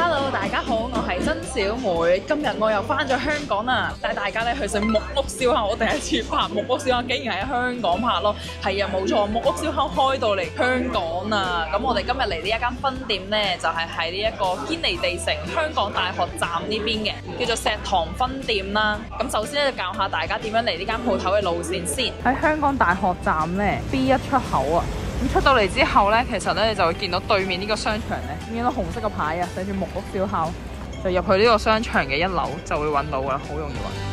Hello， 大家好，我係曾小妹。今日我又翻咗香港啦，帶大家咧去食木屋燒烤。我第一次拍木屋燒烤，竟然喺香港拍咯。係啊，冇錯，木屋燒烤開到嚟香港啊！咁我哋今日嚟呢一間分店咧，就係喺呢一個堅尼地城香港大學站呢邊嘅，叫做石塘分店啦。咁首先咧就教下大家點樣嚟呢間鋪頭嘅路線先。喺香港大學站咧 B1 出口啊。咁出到嚟之後咧，其實咧你就會見到對面呢個商場咧，見到紅色嘅牌啊，寫住木屋燒烤，就入去呢個商場嘅1樓就會揾到噶啦，好容易揾。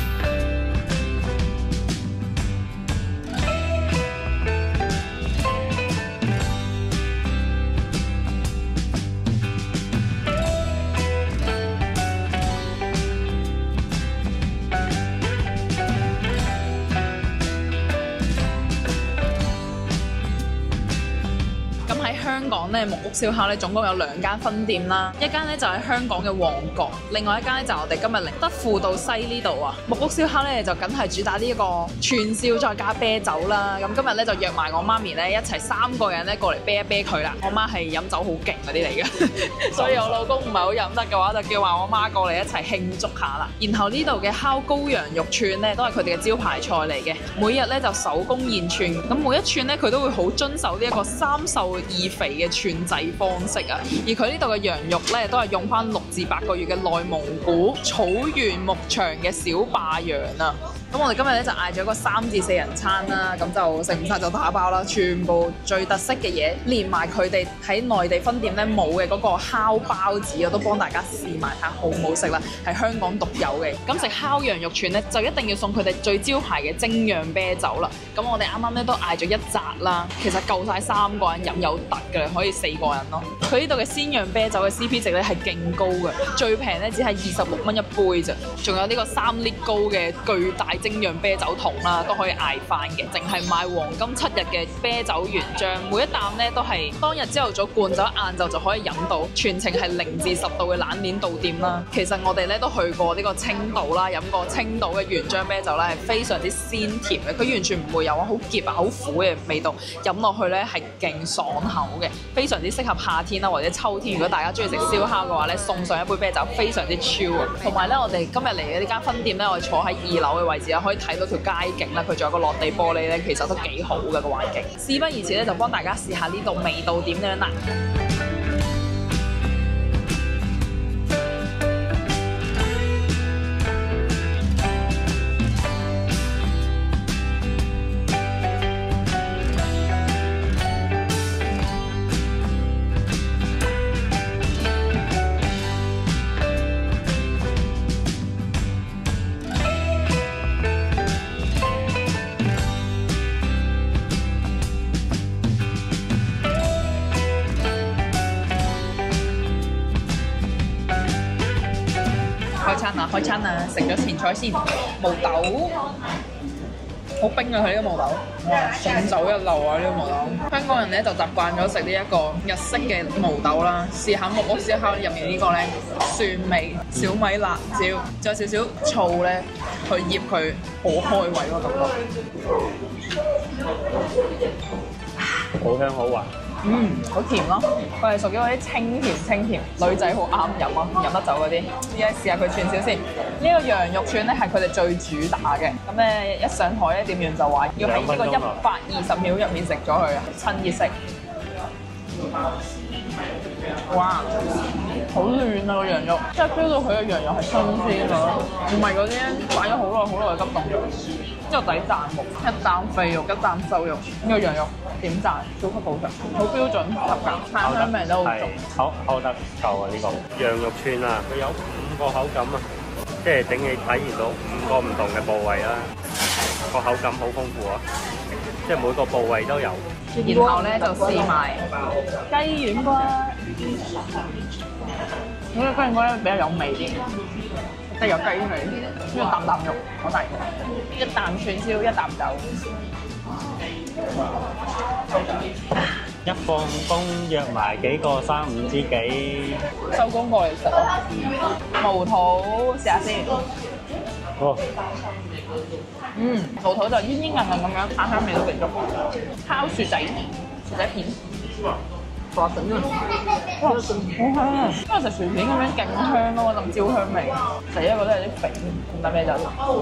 香港咧木屋燒烤咧總共有2間分店啦，一間咧就喺香港嘅旺角，另外一間咧就我哋今日嚟德輔道西呢度啊。木屋燒烤咧就梗係主打呢一個串燒再加啤酒啦。咁今日咧就約埋我媽咪咧一齊3個人咧過嚟啤一啤佢啦。我媽係飲酒好勁嗰啲嚟嘅，所以我老公唔係好飲得嘅話，就叫埋我媽過嚟一齊慶祝下啦。然後呢度嘅烤羔羊肉串咧都係佢哋嘅招牌菜嚟嘅，每日咧就手工現串，咁每一串咧佢都會好遵守呢一個3瘦2肥嘅串製方式啊，而佢呢度嘅羊肉咧都係用翻6至8個月嘅內蒙古草原牧場嘅小霸羊啊。咁我哋今日咧就嗌咗個3至4人餐啦，咁就食唔晒就打包啦，全部最特色嘅嘢，連埋佢哋喺內地分店咧冇嘅嗰個烤包子，我都幫大家試埋下好唔好食啦，係香港獨有嘅。咁食烤羊肉串咧就一定要送佢哋最招牌嘅精釀啤酒啦。咁我哋啱啱咧都嗌咗1紮啦，其實夠晒3個人飲有得嘅，可以4個人咯。佢呢度嘅鮮釀啤酒嘅 CP 值咧係勁高嘅，最平咧只係26蚊一杯咋，仲有呢個3升高嘅巨大精釀啤酒桶啦，都可以嗌翻嘅，淨係賣黃金7日嘅啤酒原漿，每一啖咧都係當日朝頭早灌酒，晏晝就可以飲到，全程係0至10度嘅冷鏈到店啦。其實我哋咧都去過呢個青島啦，飲過青島嘅原漿啤酒咧係非常之鮮甜嘅，佢完全唔會有好澀啊好苦嘅味道，飲落去咧係勁爽口嘅，非常之適合夏天啦或者秋天。如果大家中意食燒烤嘅話咧，送上一杯啤酒非常之超啊！同埋咧，我哋今日嚟嘅呢間分店咧，我哋坐喺2樓嘅位置啊，可以睇到條街景啦，佢仲有個落地玻璃咧，其實都幾好嘅個環境。事不宜遲咧，就幫大家試下呢度味道點樣啦。開餐啊！食咗前菜先，毛豆好冰啊！佢呢個毛豆，哇，送酒一流啊！呢個毛豆，香港人咧就習慣咗食呢一個日式嘅毛豆啦。試下木屋燒烤入面呢個咧，蒜味、小米辣椒，仲有少少醋咧，去醃佢好開胃嗰個感覺。 好香好滑。 好甜咯，佢係屬於嗰啲清甜，女仔好啱飲啊，飲得酒嗰啲。而家試下佢串燒先，呢個羊肉串咧係佢哋最主打嘅。咁咧一上台咧，店員就話要喺呢個120秒入面食咗佢啊，趁熱食。哇，好嫩啊個羊肉，即係 feel 到佢嘅羊肉係新鮮咯，唔係嗰啲擺咗好耐嘅急凍肉。之後底彈木，一啖肥肉，一啖瘦肉，呢個羊肉點讚，超級好食，好標準合格，炭香味都好重， 烤得夠啊！呢個羊肉串啊，佢有5個口感啊，即係等你體驗到5個唔同嘅部位啦，個口感好豐富啊，即係每個部位都有。 然後咧就試埋雞軟骨，呢個雞軟骨咧比較有味啲，即係有雞味，呢個啖肉好大個，一啖串燒，一啖酒。 一放工約埋幾個3、5知己， 收工過嚟食咯。毛肚試下先。 哦， 毛肚就煙煙韌韌咁樣，炭香味都幾足。烤薯仔，薯仔片。 哇！整咗，哇，好香啊！因為食薯片咁樣勁香咯，嗰陣焦香味。死啊！覺得有啲肥，唔得咩就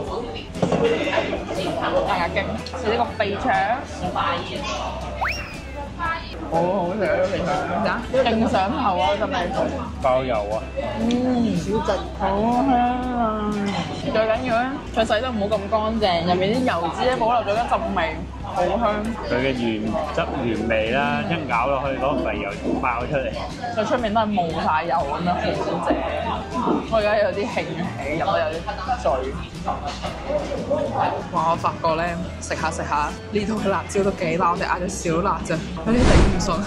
大牙經，試呢個肥腸，好好食啊！肥腸點勁上口啊！陣味爆油啊！ 小質，好香啊！最緊要咧，佢洗得唔好咁乾淨，入面啲油脂咧保留咗一陣味。好香， 佢嘅原汁原味啦，一咬落去嗰個肥油爆出嚟， 佢出面都係冒晒油咁樣，好正。我而家有啲興起，飲得有啲醉。哇！我發覺咧，食下呢度嘅辣椒都幾辣，我哋嗌咗少辣啫，有啲頂唔順。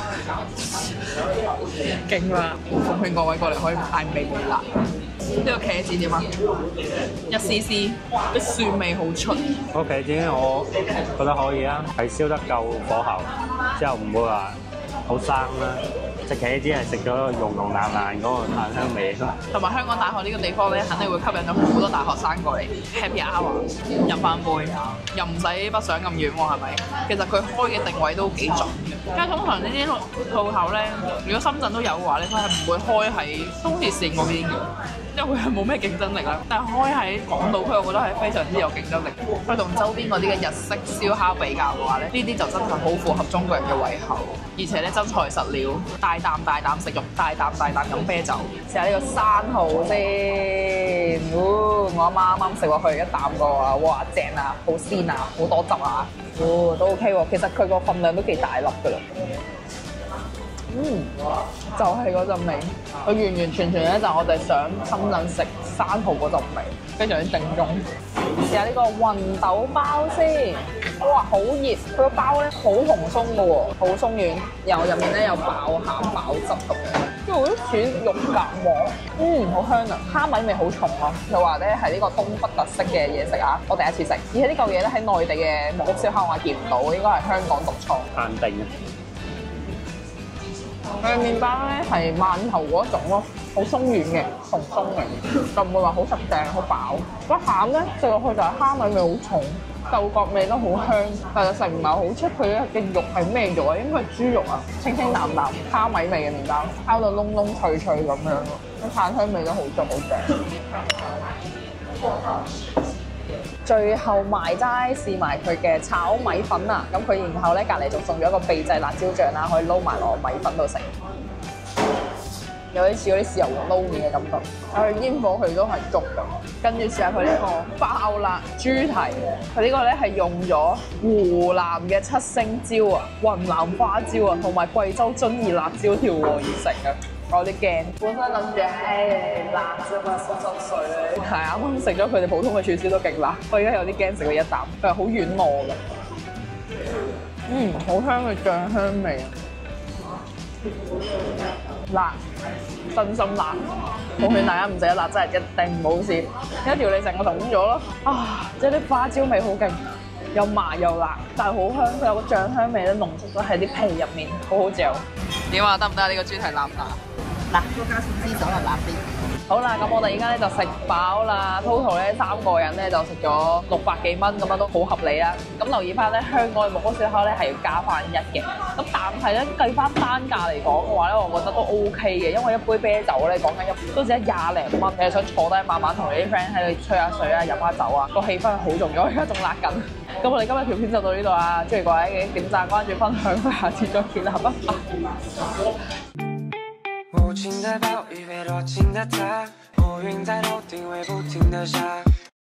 勁辣！奉勸各位過嚟可以嗌微辣。呢個茄子點啊？1 cc，啲蒜味好出。 個茄子我覺得可以啊，係燒得夠火候，之後唔會話好生啦。食茄子係食咗溶溶爛爛嗰個炭香味。 同埋香港大學呢個地方咧，肯定會吸引咗好多大學生過嚟 happy hour 飲翻杯，又唔使北上咁遠喎，係咪？其實佢開嘅定位都幾準嘅。因為通常呢啲鋪頭咧，如果深圳都有嘅話咧，佢係唔會開喺東鐵線嗰邊嘅。因為佢係冇咩競爭力啦，但係開喺港島區，我覺得係非常之有競爭力。佢同周邊嗰啲嘅日式燒烤比較嘅話咧，呢啲就真係好符合中國人嘅胃口，而且咧真材實料，大啖食肉，大啖飲啤酒。試下呢個生蠔先，我阿媽啱啱食落去一啖過啊，哇正啊，好鮮啊，好多汁啊，都 OK 喎。其實佢個份量都幾大粒㗎啦。就係嗰陣味，佢完全咧就我哋想深圳食生蠔嗰陣味，非常之正宗。試下呢個芸豆包先，哇好熱，佢個包咧好蓬鬆嘅喎，好鬆軟，又入面咧有爆餡爆汁咁樣，跟住好似肉夾饃，好香啊，蝦米味好重啊。佢話咧係呢個東北特色嘅嘢食啊，我第一次食，而且呢嚿嘢咧喺內地嘅木屋燒烤我係見唔到，應該係香港獨創。 限定啊！ 佢嘅麵包咧係饅頭嗰種咯，好鬆軟嘅，蓬鬆嘅，就唔會話好實淨、好飽。個餡咧食落去就係蝦米味好重，豆角味都好香，但係食唔係好出佢嘅肉係咩肉啊？應該係豬肉啊，清清淡淡蝦米味嘅麵包，烤到燶燶脆脆咁樣咯，啲炭香味都好足好正。最後埋齋試埋佢嘅炒米粉啊！咁佢然後咧隔離仲送咗一個秘製辣椒醬啦，可以撈埋落米粉度食，有啲似嗰啲豉油黃撈麵嘅感覺。佢煙火佢都係足㗎。跟住試下佢呢個爆辣豬蹄，佢呢個咧係用咗湖南嘅七星椒啊、雲南花椒啊同埋貴州遵義辣椒調和而成嘅。我有啲驚，本身諗住辣啫嘛，濕濕碎咧。係啱啱食咗佢哋普通嘅串燒都勁辣，我而家有啲驚食佢一啖，佢係好軟糯嘅。好香嘅醬香味啊！辣，真心辣。奉勸大家唔食得辣真係一定唔好試，一條脷成個腫咗咯。即係啲花椒味好勁，又麻又辣，但係好香。佢有個醬香味咧濃縮咗喺啲皮入面，好好嚼。點啊？得唔得啊？呢個豬蹄辣唔辣？嗱，多加少支酒又辣啲。好啦，咁我哋而家咧就食飽啦 ，total 咧3個人咧就食咗600幾蚊，咁樣都好合理啦。咁留意翻咧，香港嘅木屋燒烤咧係要加翻1嘅。咁但係咧計翻單價嚟講嘅話咧，我覺得都 OK 嘅，因為一杯啤酒咧講緊都只係20零蚊，你係想坐低慢慢同你啲 friend 喺度吹下水啊、飲下酒啊，個氣氛係好重要。而家仲辣緊。咁我哋今日條片就到呢度啦，中意各位嘅點讚、關注、分享，下次再見啦，拜拜。 无情的暴雨被落进的他，乌云在头顶会不停的下。